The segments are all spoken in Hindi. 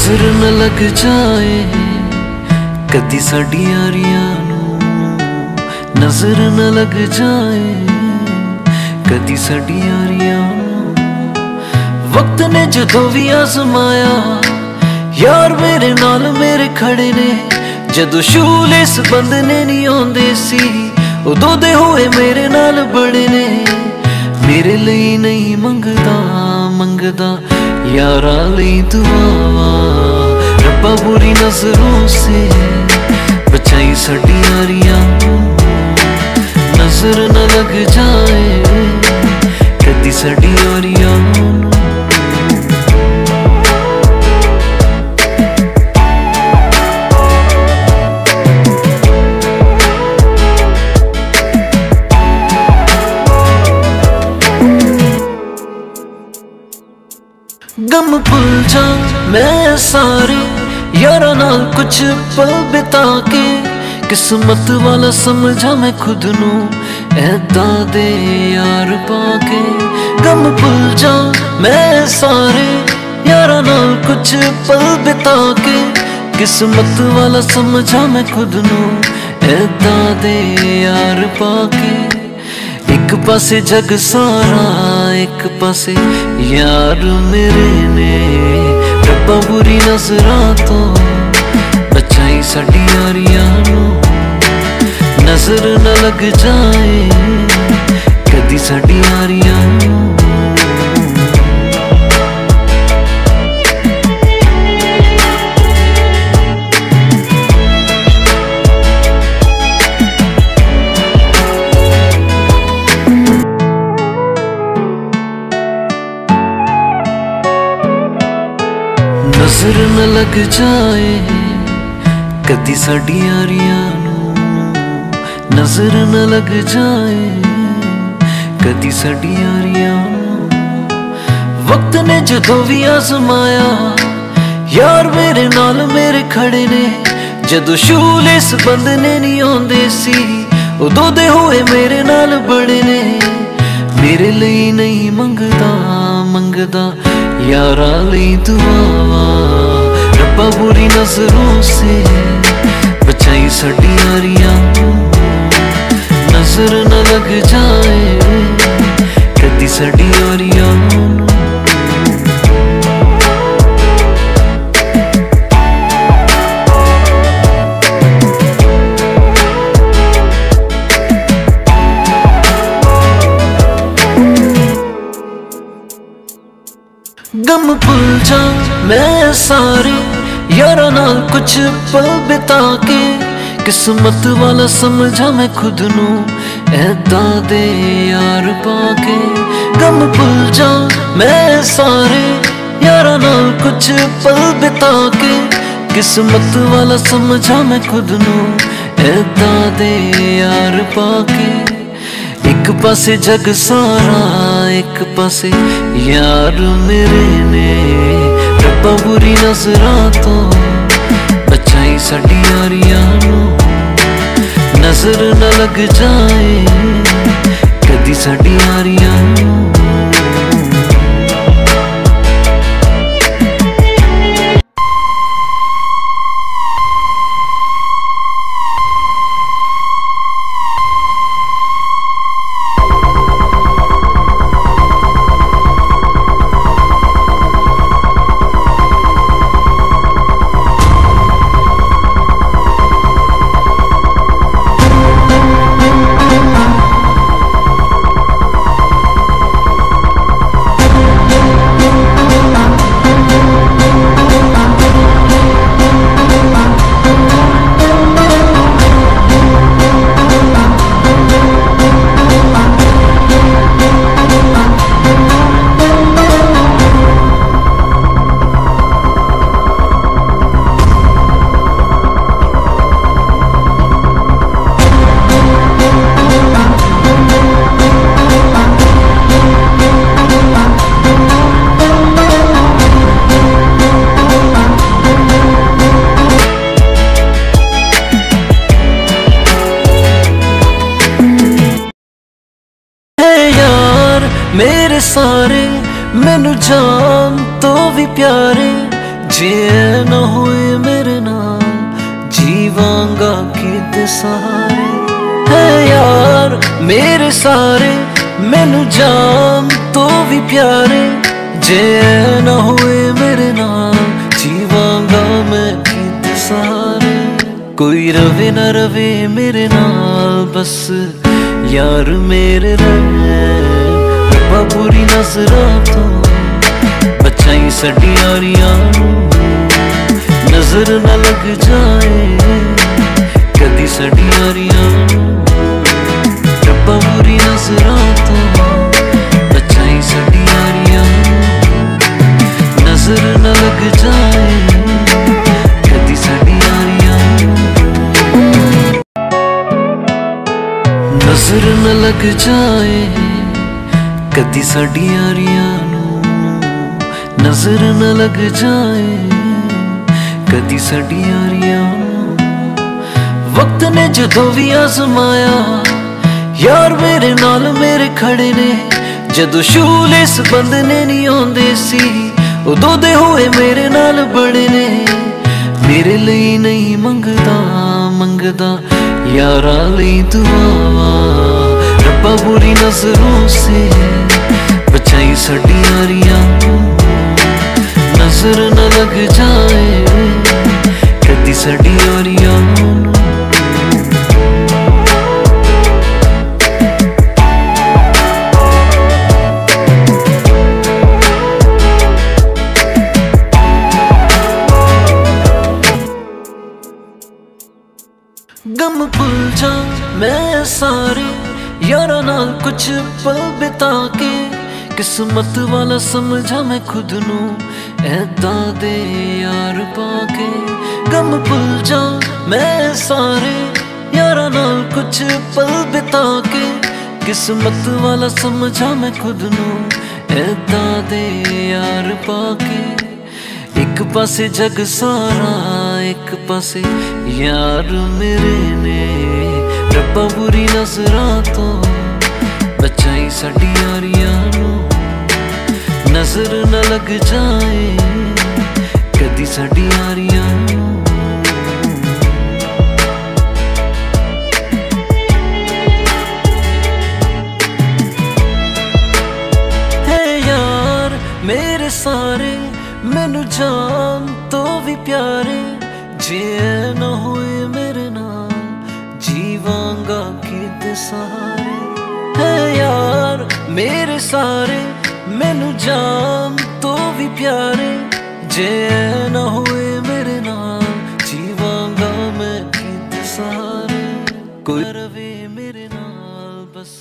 नजर न लग जाए कदी साडी यारियां नूं, नजर न लग जाए कदी साडी यारियां नूं। वक्त ने जदों भी आजमाया यार मेरे नाल मेरे खड़े ने, जदों शूलेस बंधने नहीं आउंदे सी उदों दे होए मेरे नाल बड़े ने। मेरे लिए नहीं मंगदा मंगदा यारा लई दुआवां, रब्बा बुरी नजरों से बचाई साडी यारियां नूं। नजर न लग जाए कदी साडी यारियां नूं। गम भुल जा मैं सारे यारा नाल कुछ पल बिता के, किस्मत वाला समझा मैं खुद नू ऐदा दे यार पाके। गम भुल जा मैं सारे यारा नाल कुछ पल बिता के, किस्मत वाला समझा मैं खुद नू ऐदा दे यार पाके। एक पासे जग सारा एक पासे यार मेरे ने, रब्बा बुरी नजरां तो बचाई साडी यारियां नूं। नजर न लग जाए कदी साडी यारियां नूं। नजर न लग जाए कदी साडी यारियां नूं, नजर न लग जाए कदी साडी यारियां नूं। वक्त ने जदों भी आजमाया यार मेरे नाल मेरे खड़े ने, जदों शूलेस बंधने नहीं आउंदे सी उदों दे होए मेरे नाल बड़े ने। मेरे लिए नहीं मंगदा मंगदा यारा लई दुआवां, रब्बा बुरी नजरों से बचाई साडी यारियां नूं। नजर न लग जाए कदी साडी यारियां नूं। गम भुल जा मैं सारे यारा नाल कुछ पल बिता के, किस्मत वाला समझा मैं खुद नू ऐदा दे यार पाके। गम भुल जा मैं सारे यारा नाल कुछ पल बिता के, किस्मत वाला समझा मैं खुद नू ऐदा दे यार पाके। एक पासे जग सारा एक पासे यार मेरे ने, रब्बा बुरी नजरां तो बचाई साडी यारियां नूं। नजर न लग जाए कदी साडी यारियां नूं। मेरे सारे मैनू जान तो भी प्यारे, जे न होए मेरे नाल जीवांगा किते सहारे। है यार मेरे सारे मैनू जान तो भी प्यारे, जे न होए मेरे नाल जीवांगा मैं किते सहारे। कोई रवे न रवे मेरे नाल बस यार मेरे रब्बा बुरी नजरां तो बचाई साडी यारियां नूं, नजर न लग जाए कदी साडी यारियां नूं। रब्बा बुरी नजरां तो बचाई साडी यारियां नूं, नजर न लग जाए कदी साडी यारियां नूं। नजर न लग जाए कदी साडी यारियां नूं, नजर न लग जाए कदी साडी यारियां नूं। वक्त ने जदों भी आजमाया यार मेरे नाल मेरे खड़े ने, जदों शूलेस बंधने नहीं आउंदे सी उदों दे होए मेरे नाल बड़े ने। मेरे लिए नहीं मंगदा मंगदा यारा लई दुआवां, रब्बा बुरी नजरों से बचाई साडी यारियां नूं, नजर न लग जाए कदी साडी यारियां नूं। गम भुल जा मैं सारे यारा नाल कुछ पल बिता के, किस्मत वाला समझा मैं खुद नू ऐदा दे यार पाके। गम भुल जा मैं सारे यारा नाल कुछ पल बिता के, किस्मत वाला समझा मैं खुद नू ऐदा दे यार पाके। एक पासे जग सारा एक पासे यार मेरे ने, रब्बा बुरी नजरां तो बचाई साडी यारियां नूं, नजर न लग जाए कदी साडी यारियां नूं। है यार मेरे सारे मैनू जान तो भी प्यारे, जे न होए मेरे नाल जीवांगा किते सहारे। है यार मेरे सारे मैनू जान तो भी प्यारे, जे न होए मेरे नाल जीवांगा मैं किते सहारे। कोई रवे मेरे नाल बस।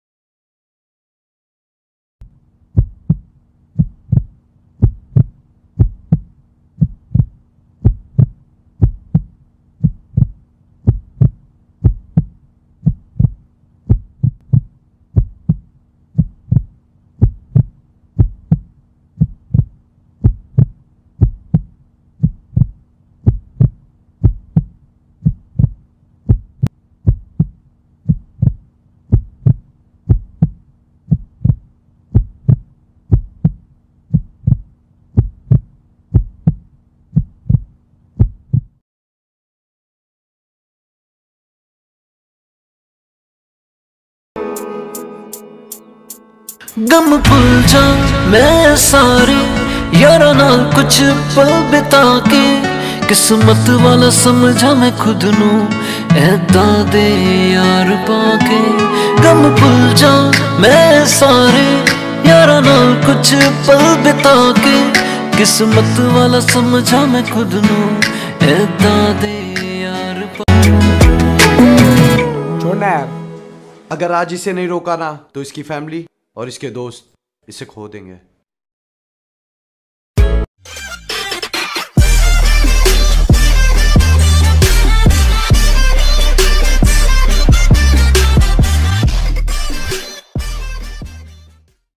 गम भुल जा मैं सारे यारा नाल कुछ पल बिता के, किस्मत वाला समझा मैं खुद नू ऐदा दे यार पाके। गम भुल जा मैं सारे यारा नाल कुछ पल बिता के, किस्मत वाला समझा मैं खुद नू ऐदा दे यार पाके। छोड़ना यार, अगर आज इसे नहीं रोका ना तो इसकी फैमिली और इसके दोस्त इसे खो देंगे।